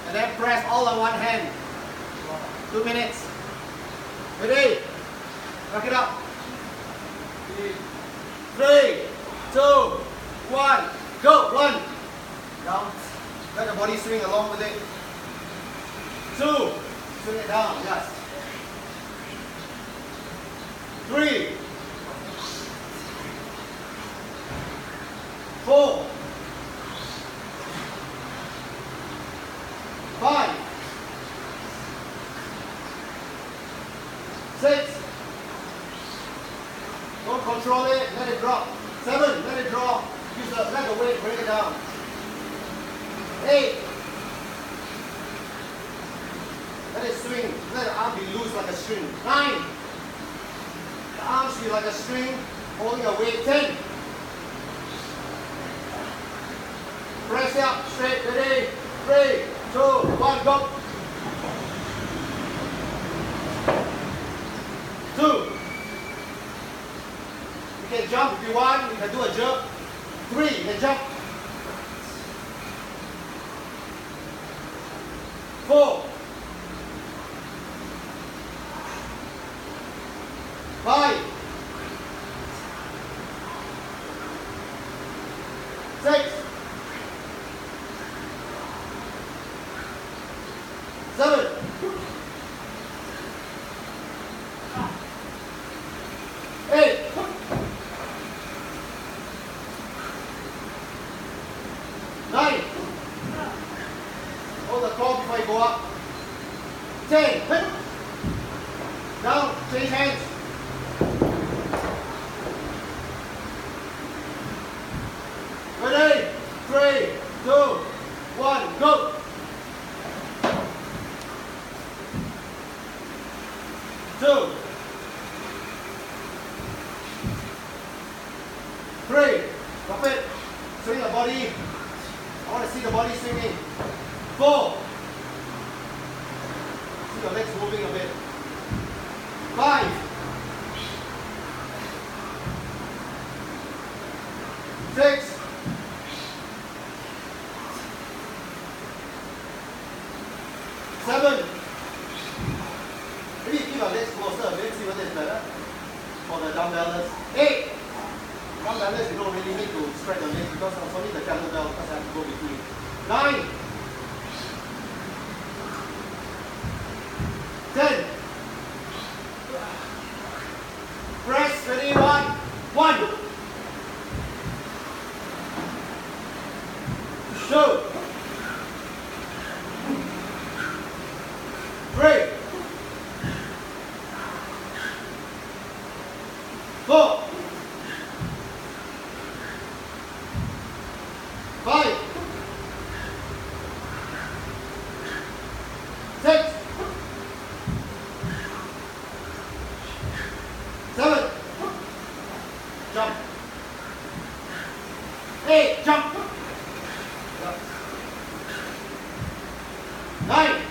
And then press all on one hand. 2 minutes. Ready? Rock it up. 3, 2, 1, go. 1. Down. Let the body swing along with it. 2. Swing it down. Yes. 3. 4. 5. 6. Don't control it, let it drop. 7, let it drop. Let the weight bring it down. 8. Let it swing. Let the arm be loose like a string. 9. The arm should be like a string, holding a weight. 10. Press up, straight, ready. 3, 2, 1, go. 2. You can jump if you want. You can do a jerk. 3. You can jump. 4. 5. 6. 7. 8. 9. Hold the core before you go up. 10. Down. Change hands. Ready? 3, 2, 1, go. 2. 3. Drop it. Swing the body. I want to see the body swinging. 4. See your legs moving a bit. 5. 6. 7. Maybe keep your legs closer a bit, see whether it's better. For the dumbbellers. 8. Dumbbellers, you don't really need to spread your legs because it's only the kettlebell because I have to go between. 9. 10. Press, ready, 1. 1. 2. 3. 4. 5. 6. 7. Jump. 8. Jump. 9.